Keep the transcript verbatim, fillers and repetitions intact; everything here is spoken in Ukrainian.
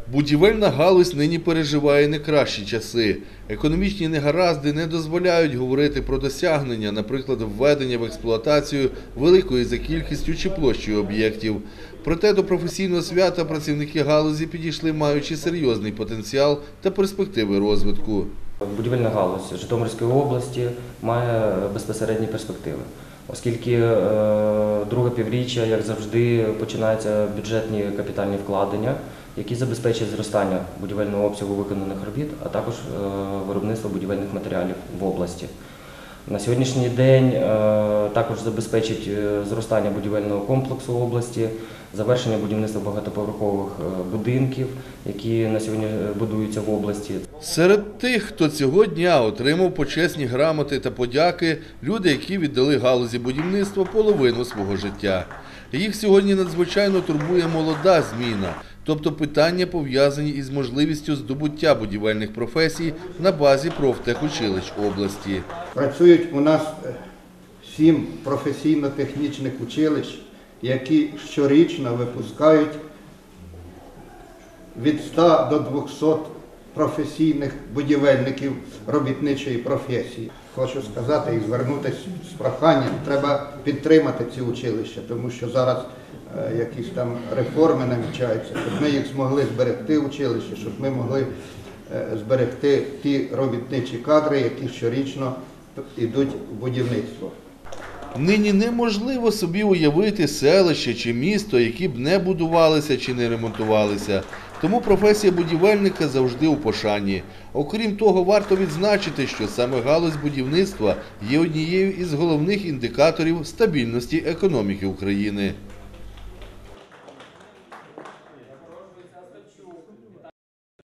Будівельна галузь нині переживає не кращі часи. Економічні негаразди не дозволяють говорити про досягнення, наприклад, введення в експлуатацію великої за кількістю чи площею об'єктів. Проте до професійного свята працівники галузі підійшли, маючи серйозний потенціал та перспективи розвитку. Будівельна галузь Житомирської області має безпосередні перспективи, оскільки друге півріччя, як завжди, починаються бюджетні капітальні вкладення, які забезпечують зростання будівельного обсягу виконаних робіт, а також виробництво будівельних матеріалів в області. На сьогоднішній день також забезпечить зростання будівельного комплексу в області, завершення будівництва багатоповерхових будинків, які на сьогодні будуються в області. Серед тих, хто цього дня отримав почесні грамоти та подяки, люди, які віддали галузі будівництва половину свого життя. Їх сьогодні надзвичайно турбує молода зміна, тобто питання, пов'язані із можливістю здобуття будівельних професій на базі профтехучилищ області. Працюють у нас сім професійно-технічних училищ, які щорічно випускають від ста до двохсот професійних будівельників робітничої професії. Хочу сказати і звернутися з проханням, треба підтримати ці училища, тому що зараз е, якісь там реформи намічаються, щоб ми їх змогли зберегти училища, щоб ми могли е, зберегти ті робітничі кадри, які щорічно йдуть в будівництво. Нині неможливо собі уявити селище чи місто, які б не будувалися чи не ремонтувалися. Тому професія будівельника завжди у пошані. Окрім того, варто відзначити, що саме галузь будівництва є однією із головних індикаторів стабільності економіки України.